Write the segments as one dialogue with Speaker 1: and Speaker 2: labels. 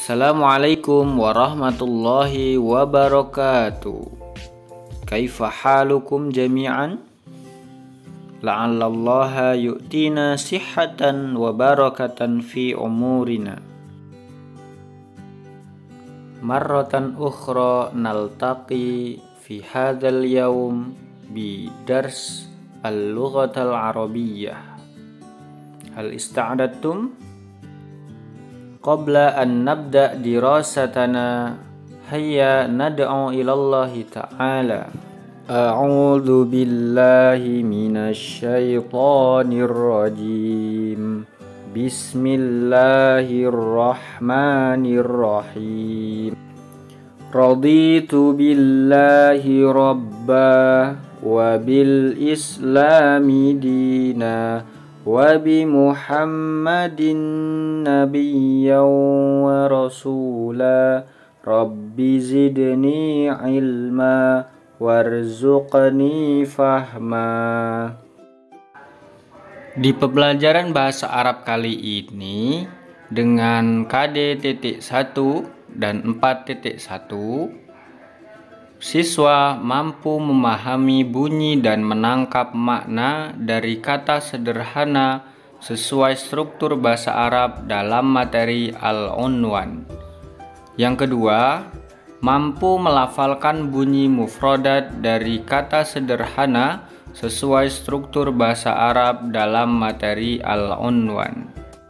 Speaker 1: Assalamualaikum warahmatullahi wabarakatuh. Kaifa halukum jami'an? La'allallaha yu'tina sihhatan wa barakatan fi umurina. Marratan ukhra naltaqi fi hadzal yawm bi dars al-lughatal arabiyyah. Hal ista'adadtum? Qabla an nabda dirasatana hayya nad'u ilallahi ta'ala. A'udzu billahi minasy syaithanir rajim. Bismillahirrahmanirrahim. Raditu billahi rabba wa bil islami dina wa bi Muhammadin nabiyyan wa rasula rabbi zidni ilma warzuqni fahma. Di pembelajaran bahasa Arab kali ini dengan KD.1 dan 4.1 siswa mampu memahami bunyi dan menangkap makna dari kata sederhana sesuai struktur bahasa Arab dalam materi al-unwan. Yang kedua, mampu melafalkan bunyi mufradat dari kata sederhana sesuai struktur bahasa Arab dalam materi al-unwan.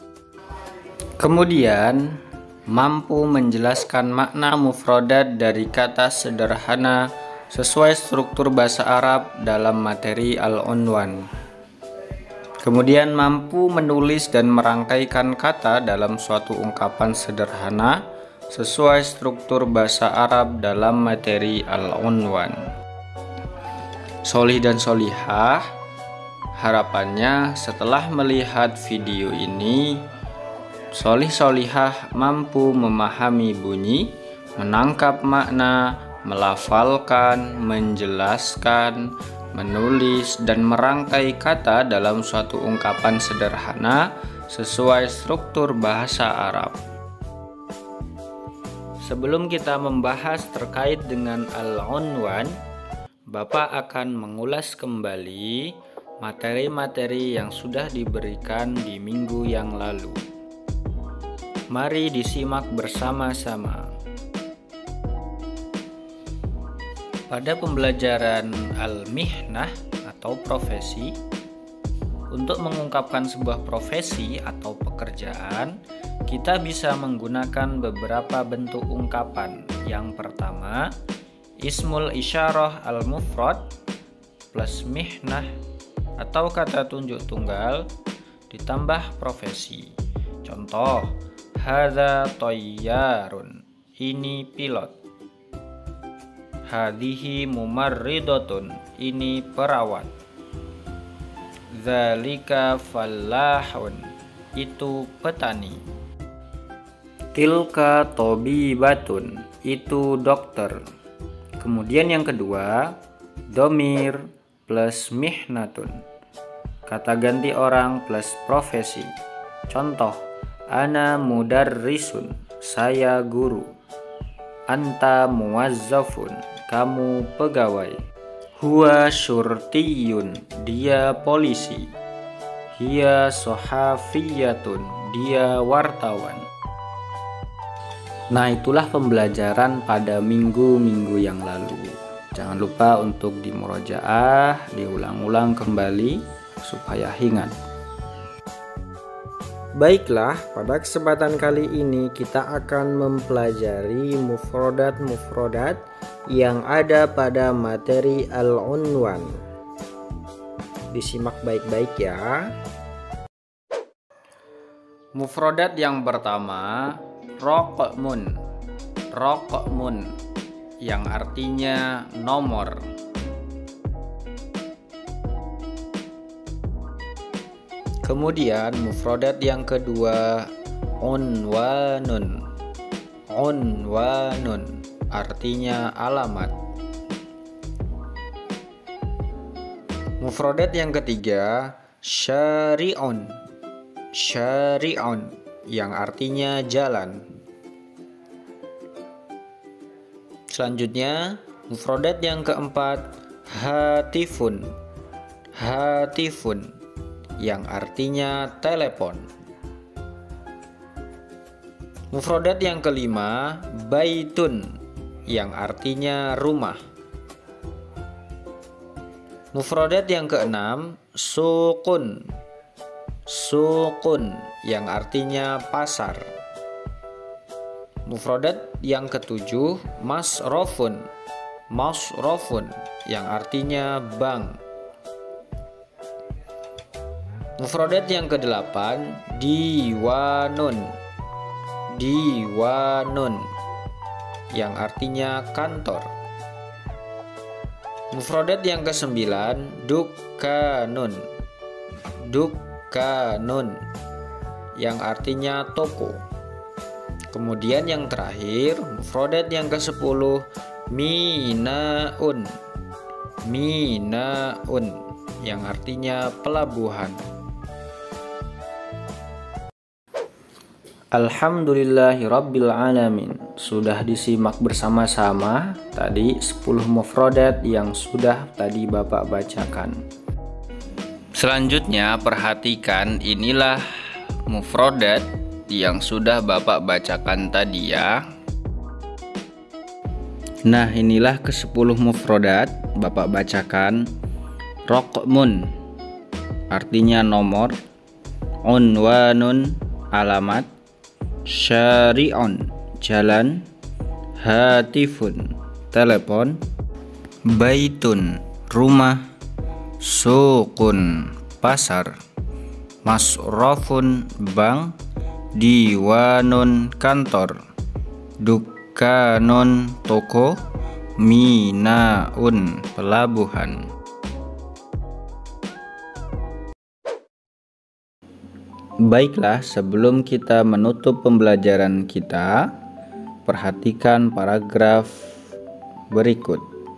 Speaker 1: Kemudian, mampu menjelaskan makna mufradat dari kata sederhana sesuai struktur bahasa Arab dalam materi al-unwan. Kemudian mampu menulis dan merangkaikan kata dalam suatu ungkapan sederhana sesuai struktur bahasa Arab dalam materi al-unwan. Solih dan solihah, harapannya setelah melihat video ini solih-solihah mampu memahami bunyi, menangkap makna, melafalkan, menjelaskan, menulis, dan merangkai kata dalam suatu ungkapan sederhana sesuai struktur bahasa Arab. Sebelum kita membahas terkait dengan al-unwan, Bapak akan mengulas kembali materi-materi yang sudah diberikan di minggu yang lalu. Mari disimak bersama-sama. Pada pembelajaran al-mihnah atau profesi, untuk mengungkapkan sebuah profesi atau pekerjaan, kita bisa menggunakan beberapa bentuk ungkapan. Yang pertama, ismul isyarah al-mufrad plus mihnah atau kata tunjuk tunggal ditambah profesi. Contoh, hadza tayyarun, ini pilot. Hadhihi mumarridatun, ini perawat. Dzalika fallahun, itu petani. Tilka tabibatun, itu dokter. Kemudian yang kedua, domir plus mihnatun, kata ganti orang plus profesi. Contoh, ana mudarrisun, saya guru. Anta muwazzafun, kamu pegawai. Huwa syurtiyun, dia polisi. Hiya sohafiyatun, dia wartawan. Nah, itulah pembelajaran pada minggu-minggu yang lalu. Jangan lupa untuk dimurojaah, diulang-ulang kembali supaya ingat. Baiklah, pada kesempatan kali ini kita akan mempelajari mufrodat-mufrodat yang ada pada materi al-unwan. Disimak baik-baik ya. Mufrodat yang pertama, raqmun. Raqmun yang artinya nomor. Kemudian mufradat yang kedua, unwanun. Unwanun artinya alamat. Mufradat yang ketiga, syari'un. Syari'un yang artinya jalan. Selanjutnya, mufradat yang keempat, hatifun. Hatifun, yang artinya telepon. Mufradat yang kelima, baitun, yang artinya rumah. Mufradat yang keenam, suqun. Suqun, yang artinya pasar. Mufradat yang ketujuh, masrofun. Masrofun, yang artinya bank. Mufradat yang kedelapan, diwanun. Diwanun, yang artinya kantor. Mufradat yang kesembilan, dukkanun. Dukkanun, yang artinya toko. Kemudian yang terakhir, mufradat yang ke-10, minaun. Minaun, yang artinya pelabuhan. Alhamdulillahirabbil alamin. Sudah disimak bersama-sama tadi 10 mufradat yang sudah tadi Bapak bacakan. Selanjutnya perhatikan, inilah mufradat yang sudah Bapak bacakan tadi ya. Nah, inilah ke-10 mufradat Bapak bacakan. Raqmun, artinya nomor. Unwanun, alamat. Syari'un, jalan. Hatifun, telepon. Baitun, rumah. Suqun, pasar. Masrofun, bank. Diwanun, kantor. Dukkanun, toko. Minaun, pelabuhan. Baiklah, sebelum kita menutup pembelajaran kita, perhatikan paragraf berikut.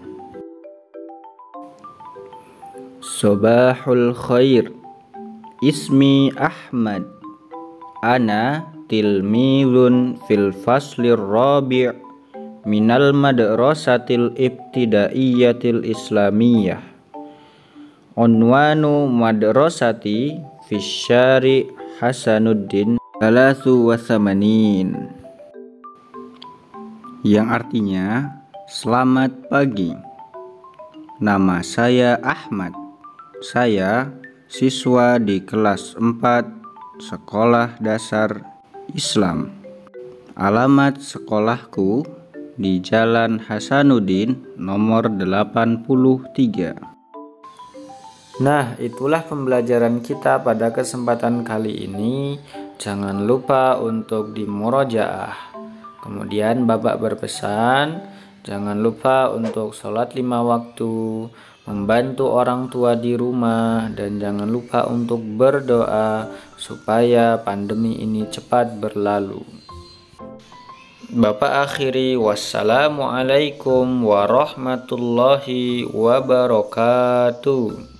Speaker 1: Sobahul khair. Ismi Ahmad. Ana tilmidun fil faslir rabi' minal madrasatil ibtidaiyatil islamiyah. Unwanu madrasati fisyari Hasanuddin 83, yang artinya selamat pagi. Nama saya Ahmad. Saya siswa di kelas 4 Sekolah Dasar Islam. Alamat sekolahku di Jalan Hasanuddin nomor 83. Nah, itulah pembelajaran kita pada kesempatan kali ini. Jangan lupa untuk dimurojaah. Kemudian Bapak berpesan, jangan lupa untuk sholat 5 waktu, membantu orang tua di rumah, dan jangan lupa untuk berdoa supaya pandemi ini cepat berlalu. Bapak akhiri, wassalamualaikum warahmatullahi wabarakatuh.